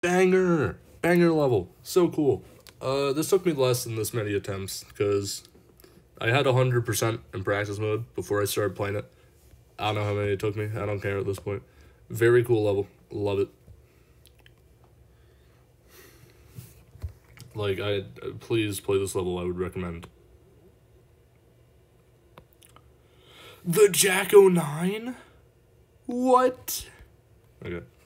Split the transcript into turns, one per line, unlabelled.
Banger! Banger level. So cool. This took me less than this many attempts, because I had 100% in practice mode before I started playing it. I don't know how many it took me. I don't care at this point. Very cool level. Love it. Like, please play this level, I would recommend. The Jack-O-9? What? Okay.